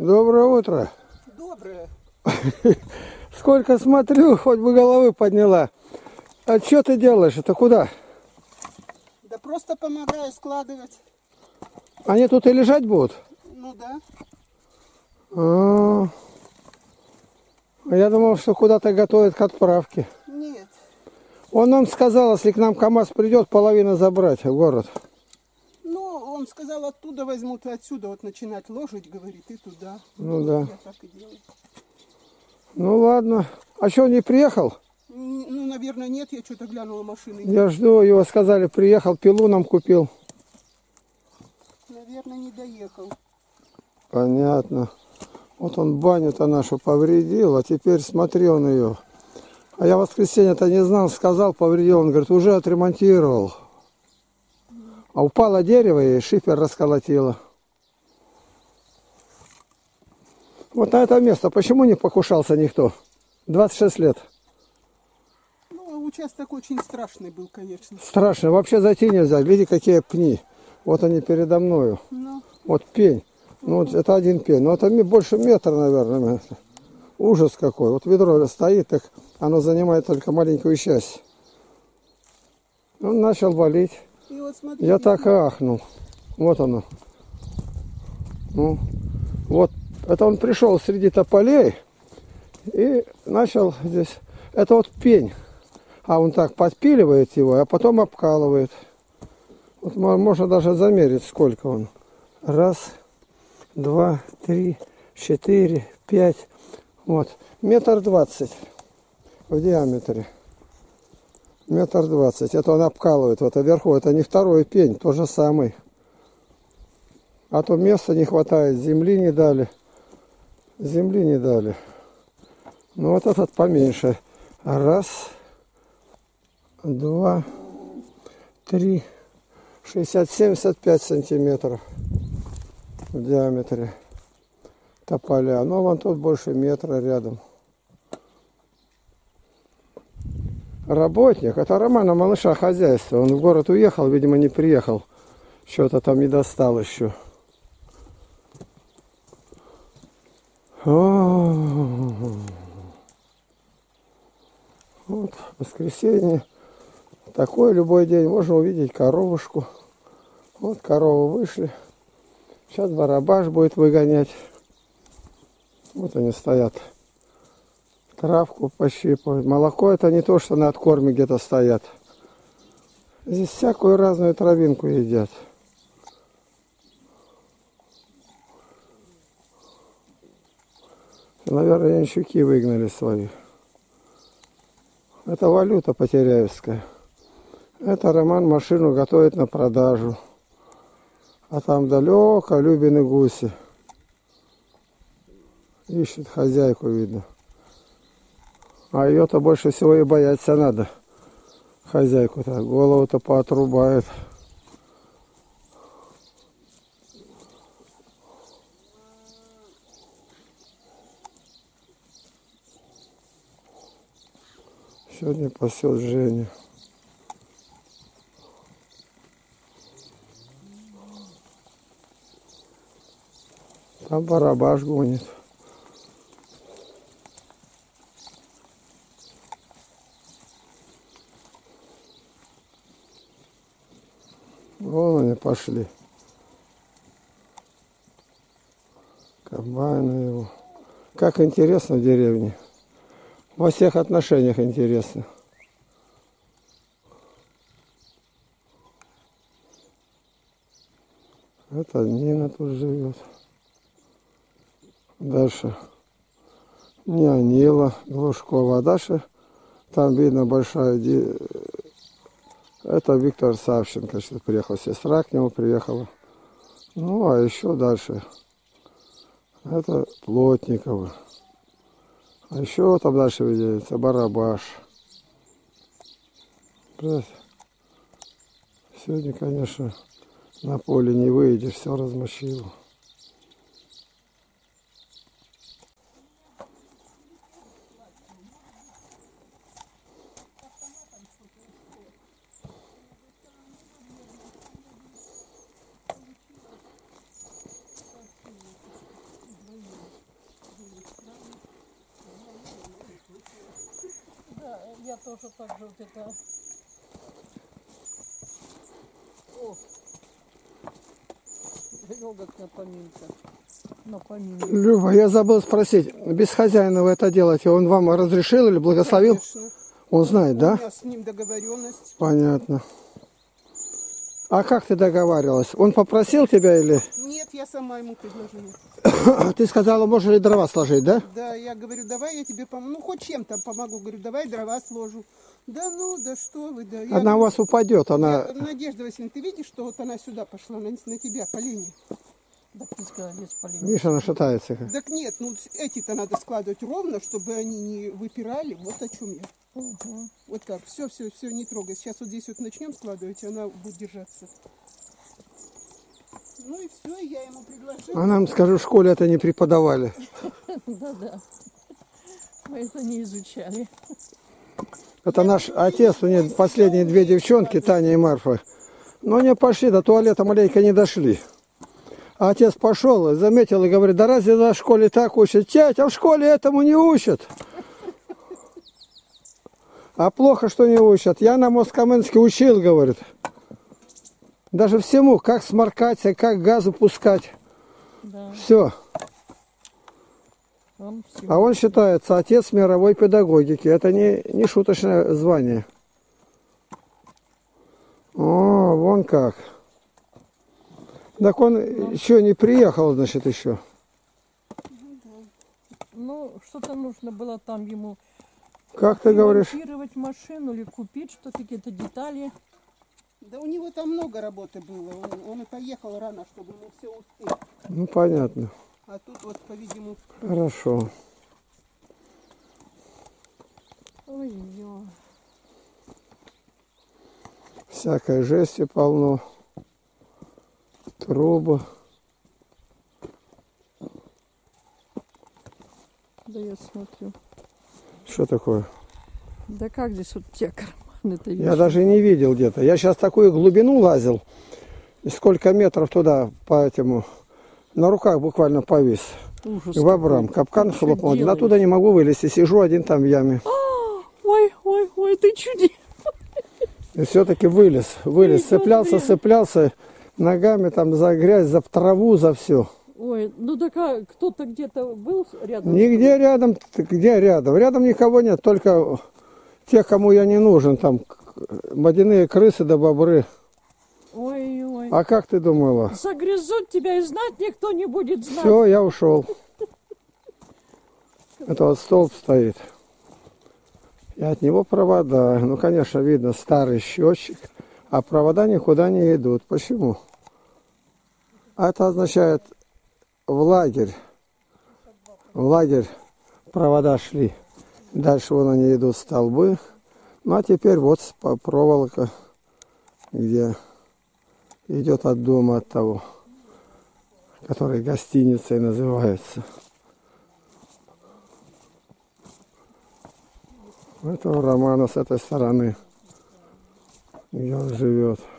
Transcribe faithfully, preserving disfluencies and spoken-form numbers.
Доброе утро. Доброе. Сколько смотрю, хоть бы головы подняла. А что ты делаешь? Это куда? Да просто помогаю складывать. Они тут и лежать будут? Ну да. А, я думал, что куда-то готовят к отправке. Нет. Он нам сказал, если к нам КамАЗ придет, половину забрать в город. Ну, он сказал, оттуда возьмут и отсюда вот начинать ложить, говорит, и туда. Ну да. Я так и делаю. Ну ладно. А что, не приехал? Ну, наверное, нет, я что-то глянула машины. Я жду, его сказали, приехал, пилу нам купил. Наверное, не доехал. Понятно. Вот он баню-то нашу повредил, а теперь смотри он ее. А я в воскресенье-то не знал, сказал, повредил. Он говорит, уже отремонтировал. А упало дерево и шифер расколотило. Вот на это место почему не покушался никто? двадцать шесть лет. Ну, участок очень страшный был, конечно. Страшно. Вообще зайти нельзя. Види, какие пни. Вот они передо мною. Ну. Вот пень. Ну, вот это один пень. Ну, это больше метра, наверное. Ужас какой. Вот ведро стоит, так оно занимает только маленькую часть. Он начал болеть. И вот смотри, Я так и ахнул. Вот оно. Ну, вот. Это он пришел среди тополей и начал здесь. Это вот пень. А он так подпиливает его, а потом обкалывает. Вот можно даже замерить, сколько он. Раз, два, три, четыре, пять. Вот. Метр двадцать в диаметре. Метр двадцать. Это он обкалывает. Вот, а вверху это не второй пень, то же самый. А то места не хватает, земли не дали. Земли не дали. Ну вот этот поменьше. Раз, два, три, шестьдесят-семьдесят пять сантиметров в диаметре тополя. Но вон тут больше метра рядом. Работник, это Романа Малыша хозяйство. Он в город уехал, видимо, не приехал. Что-то там не достал еще. Вот воскресенье. Такой любой день можно увидеть коровушку. Вот коровы вышли. Сейчас барабаш будет выгонять. Вот они стоят. Травку пощипывают. Молоко это не то, что на откорме где-то стоят. Здесь всякую разную травинку едят. Наверное, янчуки выгнали свои. Это валюта потеряевская. Это Роман машину готовит на продажу. А там далеко Любины гуси. Ищет хозяйку, видно. А ее-то больше всего и бояться надо. Хозяйку-то. Голову-то поотрубает. Сегодня пасет Женя. Там барабаш гонит. Вон они пошли. Комбайны его. Как интересно в деревне. Во всех отношениях интересно. Это Нина тут живет. Дальше Нянила Глушкова. А дальше там видно большая... Это Виктор Савченко, что приехал. Сестра к нему приехала. Ну, а еще дальше это Плотникова. А еще там дальше видится барабаш. Сегодня, конечно, на поле не выйдешь, все размочило. тоже так же вот это. О, легок на поминка. На поминку. Люба, я забыл спросить, без хозяина вы это делаете, он вам разрешил или благословил? Конечно. Он знает, У да? меня с ним договоренность. Понятно. А как ты договаривалась? Он попросил тебя или... Нет, я сама ему предложила. Ты сказала, можно ли дрова сложить, да? Да, я говорю, давай я тебе помогу. Ну, хоть чем-то помогу. Говорю, давай дрова сложу. Да ну, да что вы, да. Я Она у говорю, вас упадет, она... я- Надежда Васильевна, ты видишь, что вот она сюда пошла, на, на тебя, по линии? Да ты сказала, без полей. Видишь, она шатается. Так нет, ну эти-то надо складывать ровно, чтобы они не выпирали. Вот о чем я. Угу. Вот так, все, все, все, не трогай. Сейчас вот здесь вот начнем складывать, и она будет держаться. Ну и все, я ему предложила. А нам, скажу, в школе это не преподавали. Да-да. Мы это не изучали. Это наш отец, у них последние две девчонки, Таня и Марфа. Но они пошли, до туалета маленько не дошли. А отец пошел, заметил и говорит, да разве в школе так учат? Тять, а в школе этому не учат. А плохо, что не учат. Я на Москаменске учил, говорит. Даже всему, как сморкаться, как газу пускать. Да. Все. Он всего- А он считается отец мировой педагогики. Это не, не шуточное звание. О, вон как. Так он еще не приехал, значит, еще. Ну, что-то нужно было там ему Как ты говоришь? ремонтировать машину или купить что какие-то детали. Да у него там много работы было. Он, он и поехал рано, чтобы ему все успеть. Ну, понятно. А тут вот, по-видимому, Хорошо. Ой-ой. Всякой жести полно. Трубы. Да я смотрю. Что такое? Да как здесь вот те карманы-то Я видишь? даже не видел где-то. Я сейчас такую глубину лазил. И сколько метров туда по этому. На руках буквально повис. Ужас К бобрам. какой. Капкан Ты что хлопнул. делаешь? Оттуда не могу вылезти. Сижу один там в яме. Ой, ой, ой, ты чуди. И все-таки вылез. Вылез. Эй, Цеплялся, смотри. цеплялся. Ногами там за грязь, за траву, за все. Ой, ну так а кто-то где-то был рядом? Нигде рядом, где рядом? Рядом никого нет, только тех, кому я не нужен, там водяные крысы да бобры. Ой, ой. А как ты думала? Загрызут тебя и знать никто не будет знать. Все, я ушел. Это вот столб стоит. И от него провода. Ну, конечно, видно старый счетчик, а провода никуда не идут. Почему? А это означает в лагерь. В лагерь провода шли. Дальше вон они идут, столбы. Ну а теперь вот проволока, где идет от дома, от того, который гостиницей называется. Это у Романа с этой стороны, где он живет.